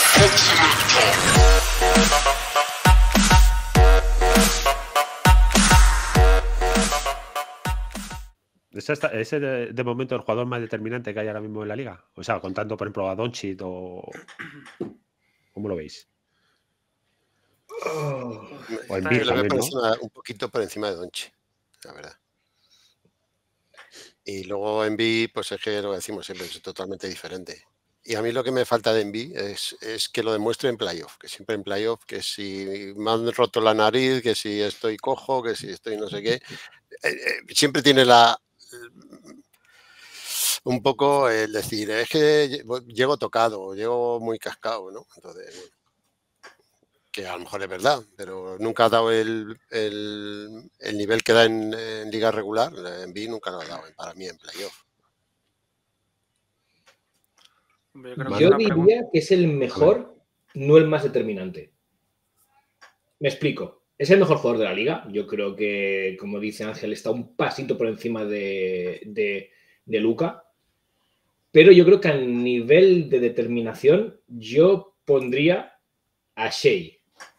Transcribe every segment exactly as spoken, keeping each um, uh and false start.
¿Ese, está, ese de, de momento el jugador más determinante que hay ahora mismo en la liga? O sea, contando, por ejemplo, a Doncic o... ¿Cómo lo veis? Oh, o Embiid lo veo también, por ¿no? encima, un poquito por encima de Doncic, la verdad. Y luego Embiid, pues es que lo decimos siempre, es totalmente diferente. Y a mí lo que me falta de Embiid es, es que lo demuestre en playoff, que siempre en playoff, que si me han roto la nariz, que si estoy cojo, que si estoy no sé qué, eh, eh, siempre tiene la... un poco el decir, es que llego tocado, llego muy cascado, ¿no? Entonces, bueno, que a lo mejor es verdad, pero nunca ha dado el, el, el nivel que da en, en liga regular, en B nunca lo ha dado para mí en playoff. Yo, creo que Manu. es Yo una diría pregunta. que es el mejor, no el más determinante. Me explico. Es el mejor jugador de la liga. Yo creo que, como dice Ángel, está un pasito por encima de, de, de Luka. Pero yo creo que a nivel de determinación, yo pondría a Shea.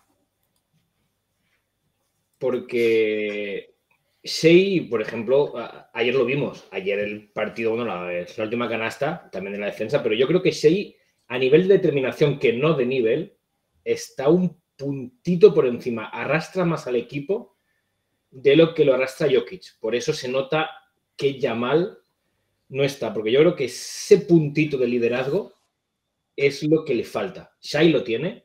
Porque Shea, por ejemplo, a- ayer lo vimos. Ayer el partido, bueno, la, es la última canasta, también en la defensa. Pero yo creo que Shea, a nivel de determinación, que no de nivel, está un puntito por encima. Arrastra más al equipo de lo que lo arrastra Jokic. Por eso se nota que Yamal no está, porque yo creo que ese puntito de liderazgo es lo que le falta. Shai lo tiene,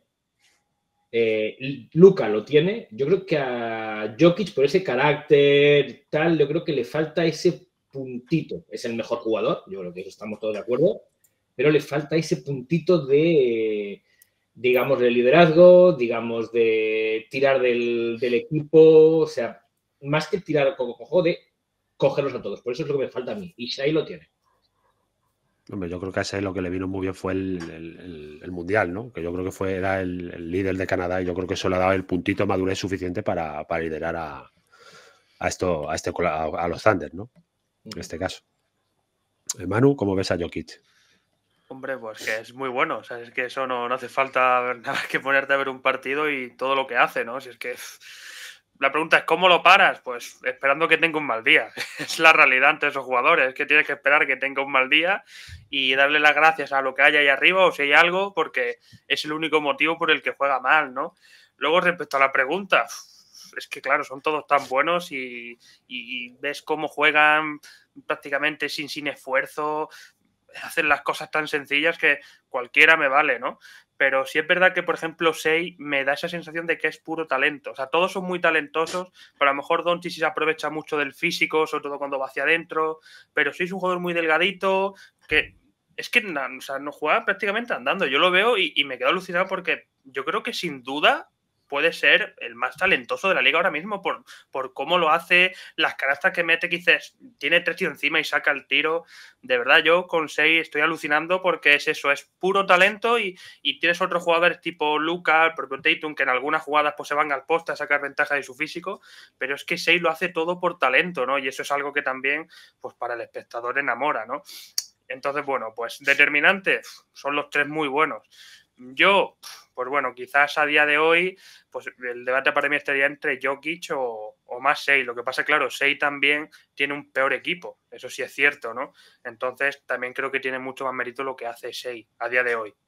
eh, Luka lo tiene. Yo creo que a Jokic, por ese carácter tal, yo creo que le falta ese puntito. Es el mejor jugador, yo creo que eso estamos todos de acuerdo, pero le falta ese puntito de, digamos, de liderazgo, digamos, de tirar del, del equipo, o sea, más que tirar como cojo, de cogerlos a todos. Por eso es lo que me falta a mí. Y Shai lo tiene. Hombre, yo creo que a ese lo que le vino muy bien fue el, el, el, el Mundial, ¿no? Que yo creo que fue, era el, el líder de Canadá y yo creo que eso le ha dado el puntito de madurez suficiente para, para liderar a, a, esto, a, este, a, a los Thunder, ¿no? En este caso. Manu, ¿cómo ves a Jokic? Hombre, pues que es muy bueno. O sea, es que eso no, no hace falta ver nada que ponerte a ver un partido y todo lo que hace, ¿no? Si es que la pregunta es ¿cómo lo paras? Pues esperando que tenga un mal día. Es la realidad ante esos jugadores. Es que tienes que esperar que tenga un mal día y darle las gracias a lo que hay ahí arriba o si hay algo, porque es el único motivo por el que juega mal, ¿no? Luego, respecto a la pregunta, es que claro, son todos tan buenos y, y, y ves cómo juegan prácticamente sin, sin esfuerzo, hacen las cosas tan sencillas que cualquiera me vale, ¿no? Pero sí es verdad que, por ejemplo, Shea me da esa sensación de que es puro talento. O sea, todos son muy talentosos, pero a lo mejor Doncic sí se aprovecha mucho del físico, sobre todo cuando va hacia adentro, pero sí es un jugador muy delgadito, que es que o sea, no juega prácticamente andando. Yo lo veo y, y me quedo alucinado porque yo creo que sin duda puede ser el más talentoso de la liga ahora mismo por, por cómo lo hace, las canastas que mete, que dices, tiene tres tiros encima y saca el tiro. De verdad, yo con Shea estoy alucinando porque es eso, es puro talento y, y tienes otros jugadores tipo Luka, el propio Tatum, que en algunas jugadas pues se van al poste a sacar ventaja de su físico, pero es que Shea lo hace todo por talento, ¿no? Y eso es algo que también, pues para el espectador enamora, ¿no? Entonces, bueno, pues determinantes, son los tres muy buenos. Yo, pues bueno, quizás a día de hoy, pues el debate para mí estaría entre Jokic o, o más Shea. Lo que pasa, claro, Shea también tiene un peor equipo, eso sí es cierto, ¿no? Entonces también creo que tiene mucho más mérito lo que hace Shea a día de hoy.